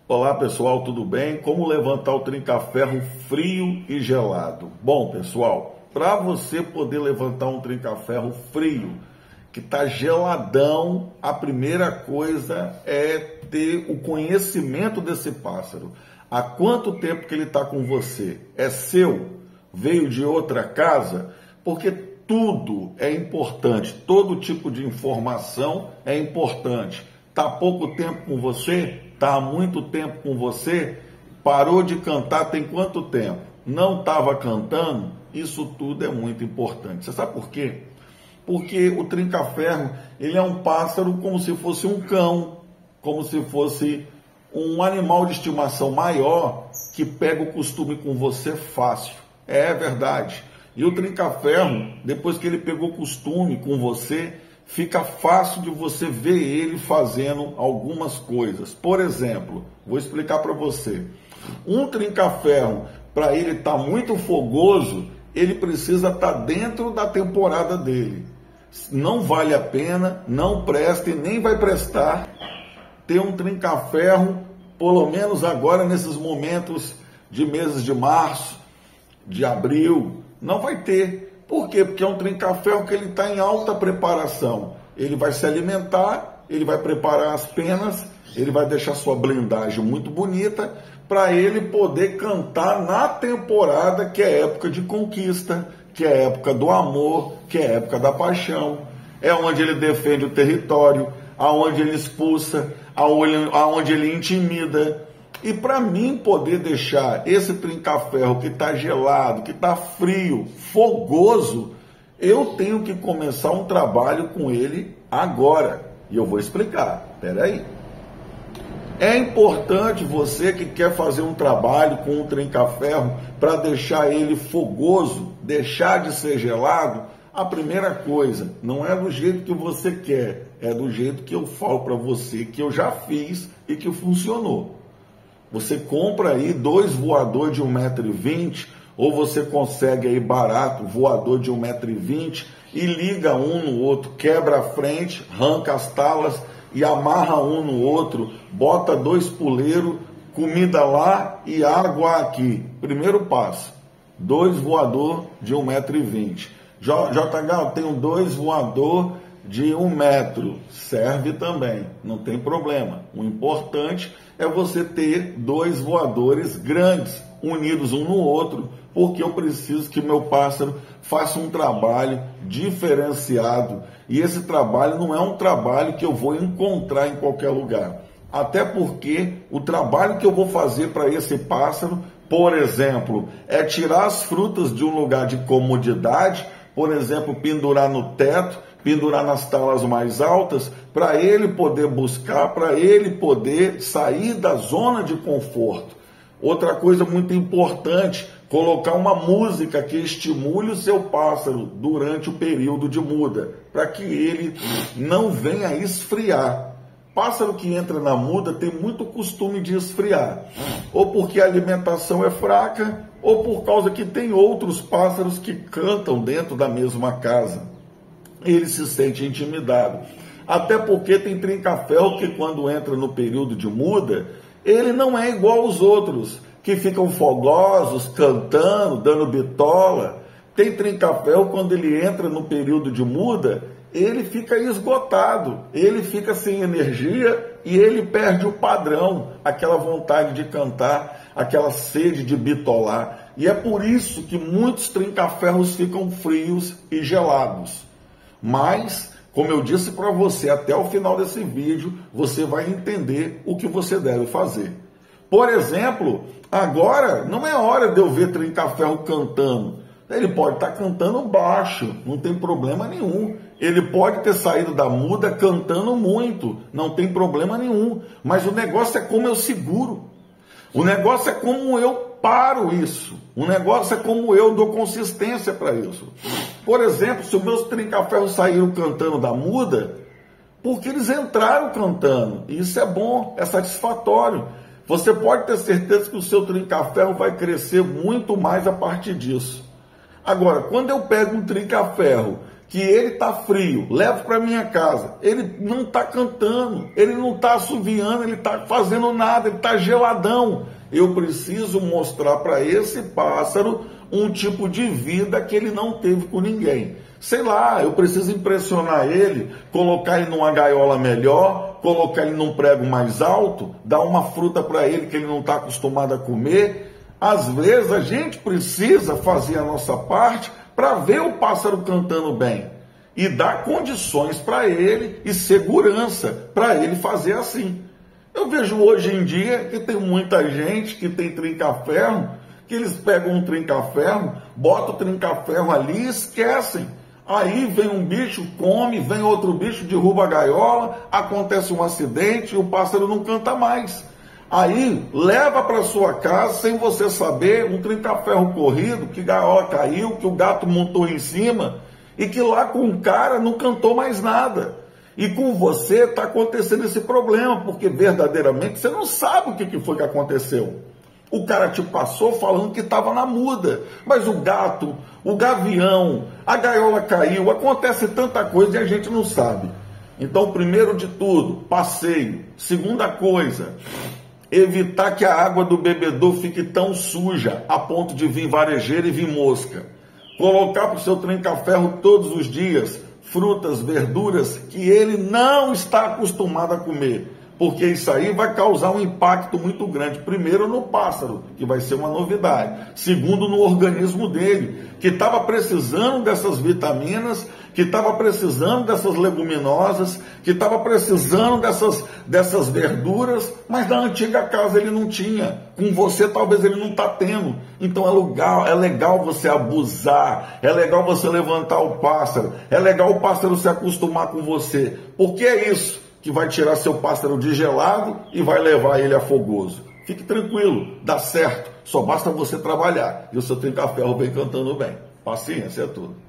Olá pessoal, tudo bem? Como levantar o trinca-ferro frio e gelado? Bom pessoal, para você poder levantar um trinca-ferro frio, que está geladão, a primeira coisa é ter o conhecimento desse pássaro. Há quanto tempo que ele está com você? É seu? Veio de outra casa? Porque tudo é importante, todo tipo de informação é importante. Está há pouco tempo com você? Está há muito tempo com você? Parou de cantar tem quanto tempo? Não estava cantando? Isso tudo é muito importante. Você sabe por quê? Porque o trinca-ferro, ele é um pássaro como se fosse um cão, como se fosse um animal de estimação maior que pega o costume com você fácil. É verdade. E o trinca-ferro, depois que ele pegou costume com você, fica fácil de você ver ele fazendo algumas coisas. Por exemplo, vou explicar para você. Um trinca-ferro, para ele estar muito fogoso, ele precisa estar dentro da temporada dele. Não vale a pena, não presta e nem vai prestar ter um trinca-ferro, pelo menos agora nesses momentos de meses de março, de abril, não vai ter. Por quê? Porque é um trinca-ferro que ele está em alta preparação. Ele vai se alimentar, ele vai preparar as penas, ele vai deixar sua blindagem muito bonita para ele poder cantar na temporada que é época de conquista, que é época do amor, que é época da paixão. É onde ele defende o território, aonde ele expulsa, aonde ele intimida. E para mim poder deixar esse trinca-ferro que está gelado, que está frio, fogoso, eu tenho que começar um trabalho com ele agora. E eu vou explicar. Espera aí. É importante você que quer fazer um trabalho com um trinca-ferro para deixar ele fogoso, deixar de ser gelado. A primeira coisa, não é do jeito que você quer, é do jeito que eu falo para você, que eu já fiz e que funcionou. Você compra aí 2 voadores de 1,20 m, ou você consegue aí barato, voador de 1,20 m, e liga um no outro, quebra a frente, arranca as talas e amarra um no outro, bota 2 puleiros, comida lá e água aqui. Primeiro passo, 2 voador de 1,20 m. JH, eu tenho 2 voador de 1 metro, serve também, não tem problema. O importante é você ter 2 voadores grandes, unidos um no outro, porque eu preciso que meu pássaro faça um trabalho diferenciado. E esse trabalho não é um trabalho que eu vou encontrar em qualquer lugar. Até porque o trabalho que eu vou fazer para esse pássaro, por exemplo, é tirar as frutas de um lugar de comodidade, por exemplo, pendurar no teto, pendurar nas talas mais altas, para ele poder buscar, para ele poder sair da zona de conforto. Outra coisa muito importante, colocar uma música que estimule o seu pássaro durante o período de muda, para que ele não venha esfriar. Pássaro que entra na muda tem muito costume de esfriar, ou porque a alimentação é fraca, ou por causa que tem outros pássaros que cantam dentro da mesma casa. Ele se sente intimidado. Até porque tem trinca-ferro que quando entra no período de muda, ele não é igual aos outros, que ficam fogosos, cantando, dando bitola. Tem trinca-ferro quando ele entra no período de muda, ele fica esgotado, ele fica sem energia e ele perde o padrão, aquela vontade de cantar, aquela sede de bitolar. E é por isso que muitos trinca-ferros ficam frios e gelados. Mas, como eu disse para você, até o final desse vídeo, você vai entender o que você deve fazer. Por exemplo, agora não é hora de eu ver trinca-ferro cantando. Ele pode estar cantando baixo, não tem problema nenhum. Ele pode ter saído da muda cantando muito, não tem problema nenhum. Mas o negócio é como eu seguro. O negócio é como eu paro isso. O negócio é como eu dou consistência para isso. Por exemplo, se os meus trinca-ferros saíram cantando da muda, porque eles entraram cantando. E isso é bom, é satisfatório. Você pode ter certeza que o seu trinca-ferro vai crescer muito mais a partir disso. Agora, quando eu pego um trinca-ferro que ele está frio, levo para minha casa, ele não está cantando, ele não está assoviando, ele está fazendo nada, ele está geladão. Eu preciso mostrar para esse pássaro um tipo de vida que ele não teve com ninguém. Sei lá, eu preciso impressionar ele, colocar ele numa gaiola melhor, colocar ele num prego mais alto, dar uma fruta para ele que ele não está acostumado a comer. Às vezes a gente precisa fazer a nossa parte para ver o pássaro cantando bem e dar condições para ele e segurança para ele fazer assim. Eu vejo hoje em dia que tem muita gente que tem trinca-ferro, que eles pegam um trinca-ferro, botam o trinca-ferro ali e esquecem. Aí vem um bicho, come, vem outro bicho, derruba a gaiola, acontece um acidente e o pássaro não canta mais. Aí leva para sua casa, sem você saber, um trinca-ferro corrido, que gaiola caiu, que o gato montou em cima, e que lá com o cara não cantou mais nada. E com você está acontecendo esse problema, porque verdadeiramente você não sabe o que foi que aconteceu. O cara te passou falando que estava na muda, mas o gato, o gavião, a gaiola caiu, acontece tanta coisa e a gente não sabe. Então, primeiro de tudo, passeio. Segunda coisa, evitar que a água do bebedouro fique tão suja a ponto de vir varejeira e vir mosca. Colocar para o seu trinca-ferro todos os dias frutas, verduras que ele não está acostumado a comer, porque isso aí vai causar um impacto muito grande. Primeiro no pássaro, que vai ser uma novidade. Segundo no organismo dele, que estava precisando dessas vitaminas, que estava precisando dessas leguminosas, que estava precisando dessas verduras, mas na antiga casa ele não tinha. Com você talvez ele não está tendo. Então é legal você abusar, é legal você levantar o pássaro, é legal o pássaro se acostumar com você, porque é isso que vai tirar seu pássaro de gelado e vai levar ele a fogoso. Fique tranquilo, dá certo, só basta você trabalhar e o seu trinca-ferro vem cantando bem. Paciência é tudo.